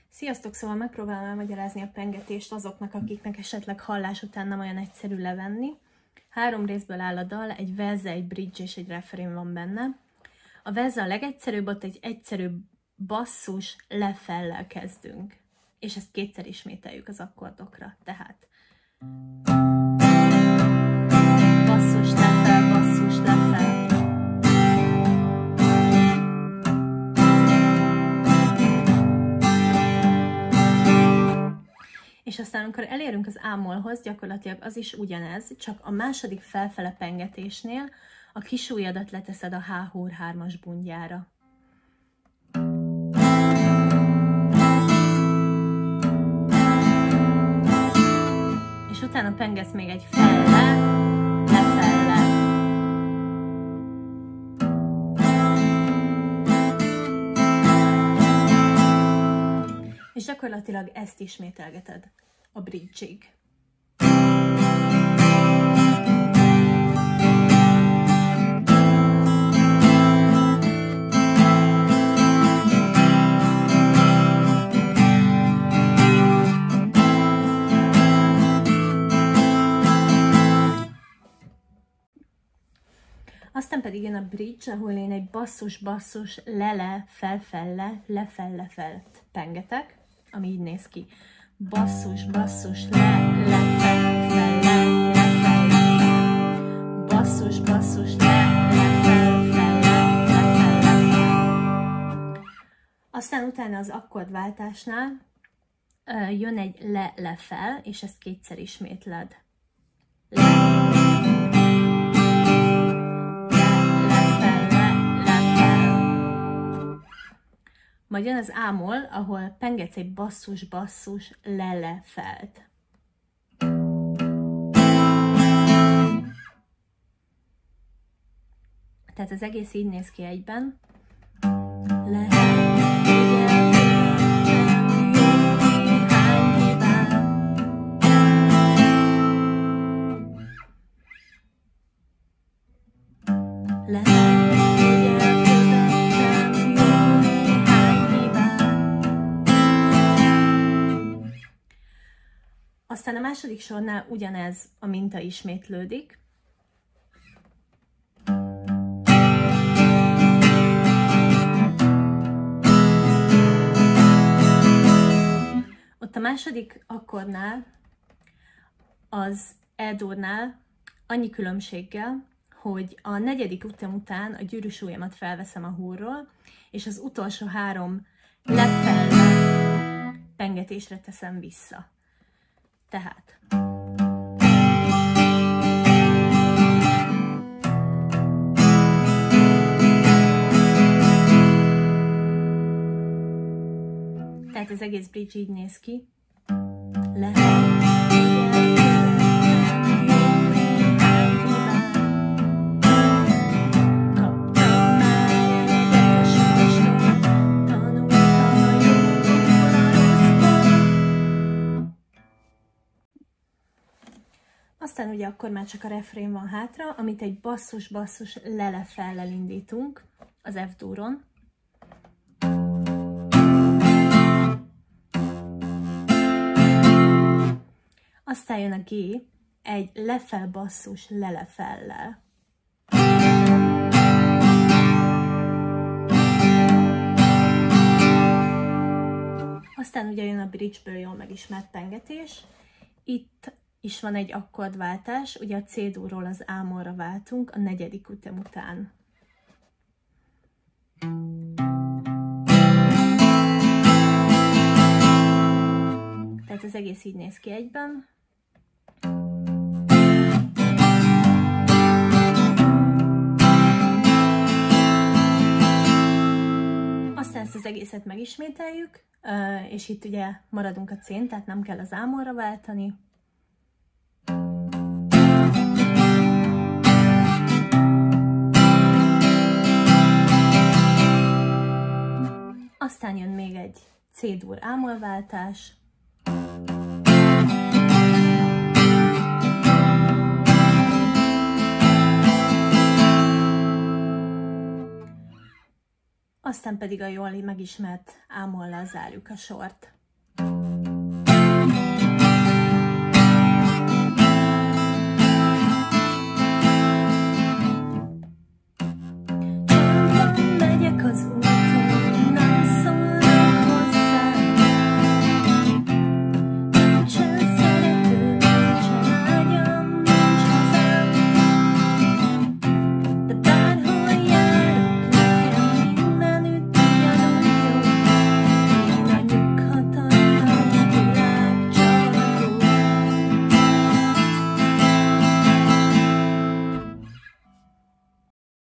Sziasztok! Szóval megpróbálom elmagyarázni a pengetést azoknak, akiknek esetleg hallás után nem olyan egyszerű levenni. 3 részből áll a dal, egy verze, egy bridge és egy refrén van benne. A verze a legegyszerűbb, ott egy egyszerű basszus lefellel kezdünk. És ezt 2-szer ismételjük az akkordokra. Tehát basszus, lefel, basszus, lefel. És aztán, amikor elérünk az ámolhoz, gyakorlatilag az is ugyanez, csak a második felfele pengetésnél a kisujjadat leteszed a H-húr 3-as bundjára. És utána pengetsz még egy felle, lefelle. És gyakorlatilag ezt ismételgeted a bridge-ig. Aztán pedig jön a bridge, ahol én egy basszus-basszus le-le-fel-fel-le, le-fel-le-felt pengetek, ami így néz ki. Basszus-basszus le-le-fel-fel-le, le-fel-le-fel. Basszus-basszus le-le-fel-fel-le, le-fel-le-fel. Aztán utána az akkordváltásnál jön egy le-le-fel, és ezt 2-szer ismétled. Majd jön az ámol, ahol pengetsz egy basszus-basszus le-le-felt. Tehát az egész így néz ki egyben. Aztán a második sornál ugyanez a minta ismétlődik. Ott a második akkordnál, az E-dúrnál annyi különbséggel, hogy a 4. ütem után a gyűrűs ujjamat felveszem a húrról, és az utolsó 3 lefele pengetésre teszem vissza. Tehát az egész bridge így néz ki. Aztán ugye akkor már csak a refrén van hátra, amit egy basszus-basszus le-le-fellel indítunk az F-dúron. Aztán jön a G, egy lefel basszus le-le-fellel. Aztán ugye jön a bridge-ből jól megismert pengetés. Itt is van egy akkordváltás, ugye a C-dúról az A-molra váltunk a 4. ütem után. Tehát az egész így néz ki egyben. Aztán ezt az egészet megismételjük, és itt ugye maradunk a C-n, tehát nem kell az A-molra váltani. Aztán jön még egy C-dur A-mol váltás. aztán pedig a jól megismert ámollal zárjuk a sort.